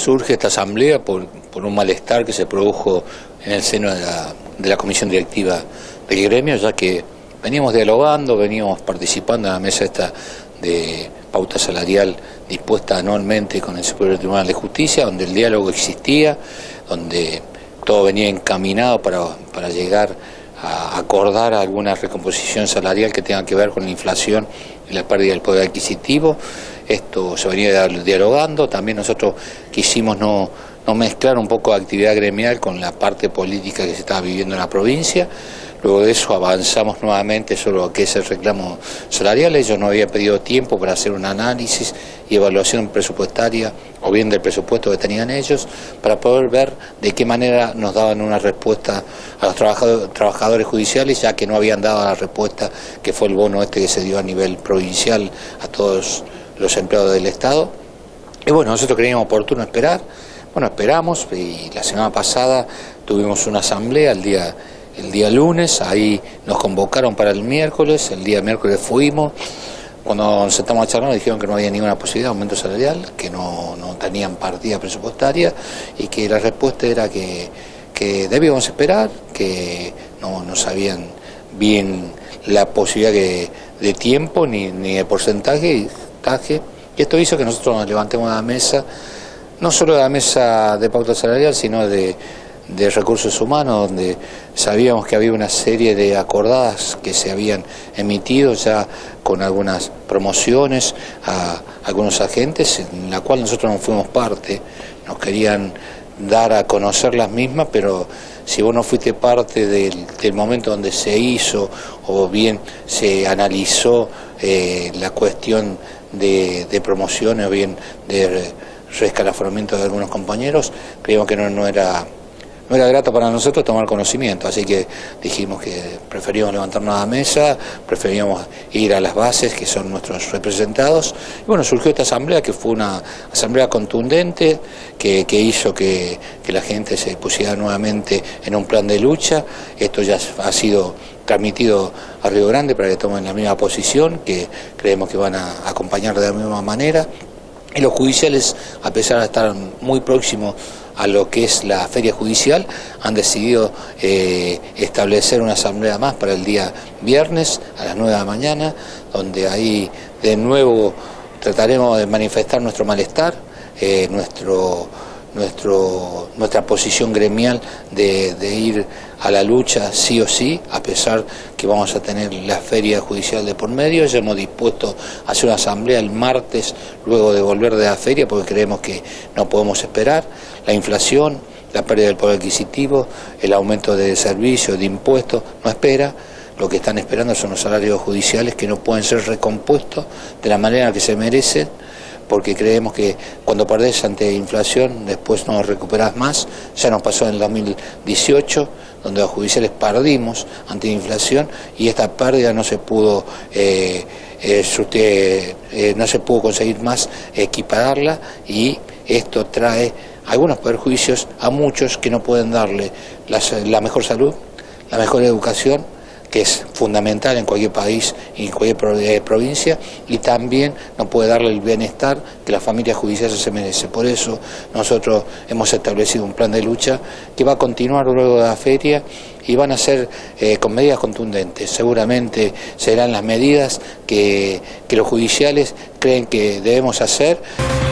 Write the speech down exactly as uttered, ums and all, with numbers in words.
surge esta asamblea por, por un malestar que se produjo en el seno de la, de la comisión directiva del gremio, ya que veníamos dialogando, veníamos participando en la mesa esta de pauta salarial dispuesta anualmente con el Superior Tribunal de Justicia, donde el diálogo existía, donde todo venía encaminado para, para llegar a acordar alguna recomposición salarial que tenga que ver con la inflación y la pérdida del poder adquisitivo. Esto se venía dialogando, también nosotros quisimos no, no mezclar un poco de actividad gremial con la parte política que se estaba viviendo en la provincia. Luego de eso avanzamos nuevamente sobre lo que es el reclamo salarial. Ellos nos habían pedido tiempo para hacer un análisis y evaluación presupuestaria, o bien del presupuesto que tenían ellos, para poder ver de qué manera nos daban una respuesta a los trabajadores, trabajadores judiciales, ya que no habían dado la respuesta que fue el bono este que se dio a nivel provincial a todos los empleados del Estado. Y bueno, nosotros creíamos oportuno esperar. Bueno, esperamos, y la semana pasada tuvimos una asamblea el día... El día lunes, ahí nos convocaron para el miércoles, el día miércoles fuimos, cuando nos sentamos a charlar nos dijeron que no había ninguna posibilidad de aumento salarial, que no, no tenían partida presupuestaria y que la respuesta era que, que debíamos esperar, que no, no sabían bien la posibilidad que, de tiempo ni, ni de porcentaje, y esto hizo que nosotros nos levantemos de la mesa, no solo de la mesa de pauta salarial, sino de... de recursos humanos, donde sabíamos que había una serie de acordadas que se habían emitido ya con algunas promociones a algunos agentes, en la cual nosotros no fuimos parte. Nos querían dar a conocer las mismas, pero si vos no fuiste parte del, del momento donde se hizo o bien se analizó eh, la cuestión de, de promociones o bien de rescalaforamiento de algunos compañeros, creíamos que no, no era... No era grato para nosotros tomar conocimiento, así que dijimos que preferíamos levantarnos a la mesa, preferíamos ir a las bases, que son nuestros representados. Y bueno, surgió esta asamblea, que fue una asamblea contundente, que, que hizo que, que la gente se pusiera nuevamente en un plan de lucha. Esto ya ha sido transmitido a Río Grande para que tomen la misma posición, que creemos que van a acompañar de la misma manera. Y los judiciales, a pesar de estar muy próximos a lo que es la feria judicial, han decidido eh, establecer una asamblea más para el día viernes a las nueve de la mañana, donde ahí de nuevo trataremos de manifestar nuestro malestar, eh, nuestro, nuestro, nuestra posición gremial de, de ir a la lucha sí o sí, a pesar que vamos a tener la feria judicial de por medio. Ya hemos dispuesto a hacer una asamblea el martes luego de volver de la feria, porque creemos que no podemos esperar. La inflación, la pérdida del poder adquisitivo, el aumento de servicios, de impuestos, no espera. Lo que están esperando son los salarios judiciales, que no pueden ser recompuestos de la manera que se merecen, porque creemos que cuando perdés ante inflación después no recuperás más. Ya nos pasó en el dos mil dieciocho, donde los judiciales perdimos ante inflación y esta pérdida no se pudo eh, eh, usted, eh, no se pudo conseguir más equipararla, y esto trae algunos perjuicios a muchos que no pueden darle la, la mejor salud, la mejor educación, que es fundamental en cualquier país y en cualquier provincia, y también no puede darle el bienestar que la familia judicial se merece. Por eso nosotros hemos establecido un plan de lucha que va a continuar luego de la feria, y van a ser eh, con medidas contundentes. Seguramente serán las medidas que, que los judiciales creen que debemos hacer.